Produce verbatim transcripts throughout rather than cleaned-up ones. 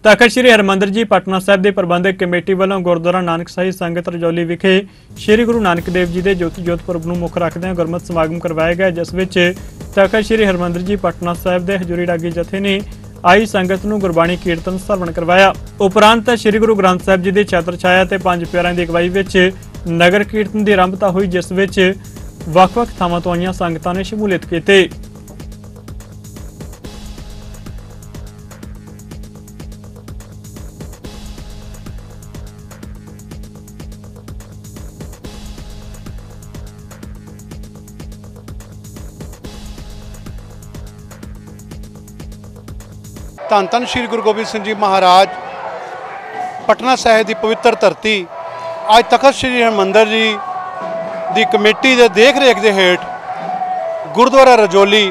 तखत श्री हरमंदिर जी पटना साहिब के प्रबंधक कमेटी वालों गुरुद्वारा नानकशाही संगत रजौली विखे श्री गुरु नानक देव जी के ज्योति जोत पुरब नूं मुख रखदे गुरमत समागम करवाया गया, जिस विच तखत श्री हरमंदिर जी पटना साहिब के हजूरी डागी जथे ने आई संगत नूं गुरबाणी कीर्तन सरवण करवाया। उपरंत श्री गुरु ग्रंथ साहिब जी की छत्र छाया ते पंज प्यारिਆਂ की अगवाई विच नगर कीर्तन की आरंभता हुई, जिस विच ਵੱਖ-ਵੱਖ ਥਾਵਾਂ ਤੋਂ आईयां संगतां ने शमूलियत कीती। धन धन श्री गुरु गोबिंद सिंह जी महाराज पटना साहिब की पवित्र धरती अज तखत श्री हरमंदिर जी की कमेटी के देख रेख के हेठ गुरुद्वारा रजौली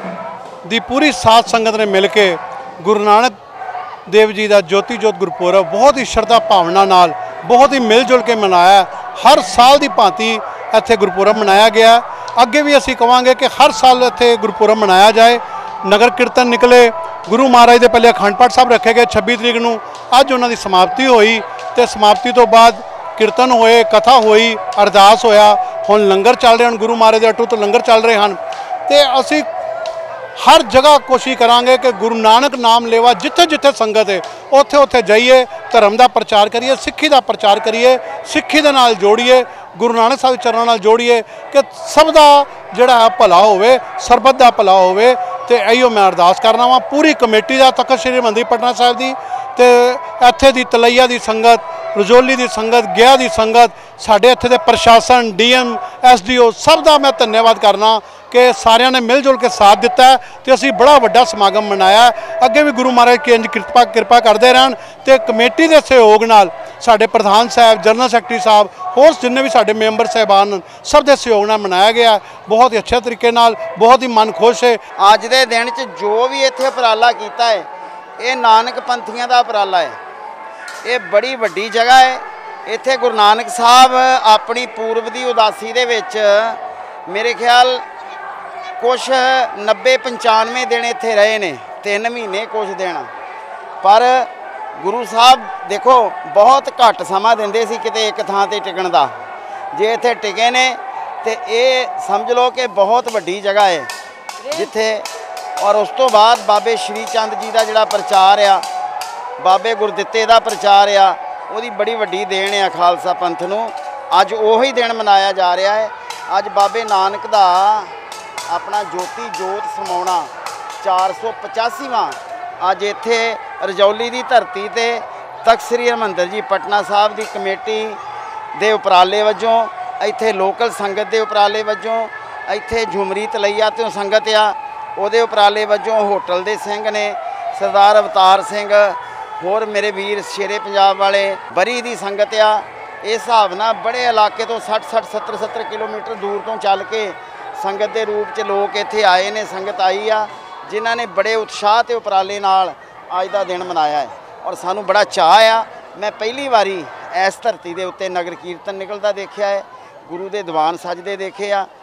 की पूरी साध संगत ने मिल के गुरु नानक देव जी का ज्योति जोत गुरपुरब बहुत ही श्रद्धा भावना नाल बहुत ही मिलजुल के मनाया। हर साल की भांति इत्थे गुरपुरब मनाया गया। अगे भी असीं कहांगे कि हर साल इत्थे गुरपुरब मनाया जाए। नगर कीर्तन निकले, गुरु महाराज के पहले अखंड पाठ साहब रखे गए छब्बी तरीक नूं, अज उन्हां दी समाप्ति हुई तो समाप्ति तो बाद कीर्तन होए, कथा हुई, अरदास होया, हुण लंगर चल रहे हैं। गुरु महाराज के अटूट लंगर चल रहे हैं तो असी हर जगह कोशिश करांगे कि गुरु नानक नाम लेवा जिथे जिथे संगत है उत्थे उत्थे जाइए, धर्म का प्रचार करिए, सिक्खी का प्रचार करिए, सिक्खी दे नाल जोड़िए, गुरु नानक साहब चरणों नाल जोड़िए कि सब का जिहड़ा भला होवे, सरबत का भला होवे। तो इहो मैं अरदास करना वा पूरी कमेटी का, तखत श्री हरमंदिर पटना साहिब की, तो इत्थे दी तलैया की संगत, रजौली की संगत, गया की संगत, साढ़े इत्थे दे प्रशासन, D M S D O सब का मैं धन्यवाद करना कि सारिਆਂ ने मिल जुल के साथ दिता है तो असी बड़ा वड्डा समागम मनाया। अगे भी गुरु महाराज की इंज कृपा कृपा करते रहन तो कमेटी के सहयोग नाल साडे प्रधान साहब, जनरल सैकटरी साहब, होर जिन्ने भी साडे मैंबर साहबान सब के सहयोग नाल मनाया गया। बहुत ही अच्छे तरीके नाल, बहुत ही मन खुश है। अज के दिन च जो भी इत्थे उपराला कीता है ये नानक पंथियां दा उपराला है। ये बड़ी वड्डी जगह है। इत्थे गुरु नानक साहब अपनी पूर्व की उदासी दे विच मेरे ख्याल कुछ नब्बे पंचानवे दिन इत्थे रहे ने, तीन महीने कुछ दिन, पर गुरु साहब देखो बहुत घट समा देंदे सी किते एक थां ते टिकण दा। जे इत्थे टिके ने तो ये समझ लो कि बहुत वड्डी जगह है जिथे। और उस तो बाद बाबे श्री चंद जी का जिहड़ा प्रचार आ, बाबे गुरदित्ते का प्रचार आ, उहदी बड़ी वड्डी देन आ खालसा पंथ नूं। अज उही दिन मनाया जा रहा है। अज बाबे नानक दा अपना ज्योति जोत समाउणा चार सौ पचासीवां अज इत्थे रजौली की धरती ते तख्त श्री हरमंदिर जी पटना साहब की कमेटी दे उपराले वजों, इत्थे लोकल संगत के उपराले वजों, इत्थे झुमरी तलैया तो संगत आ उहदे उपराले वजों, होटल दे सिंह ने सरदार अवतार सिंह, होर मेरे वीर शेरे पंजाब वाले, बरी की संगत आ। इस हिसाब नाल बड़े इलाके तो सठ सठ सत्तर सत्तर किलोमीटर दूर तो चल के संगत के रूप च लोग इत्थे आए ने, संगत आई आ जिन्हां ने बड़े उत्साह ते उपराले नाल अज दा दिन मनाया है। और सानू बड़ा चाह आ। मैं पहली बारी इस धरती के उत्ते नगर कीर्तन निकलता देखा है, गुरु के दीवान सजदे देखे आ।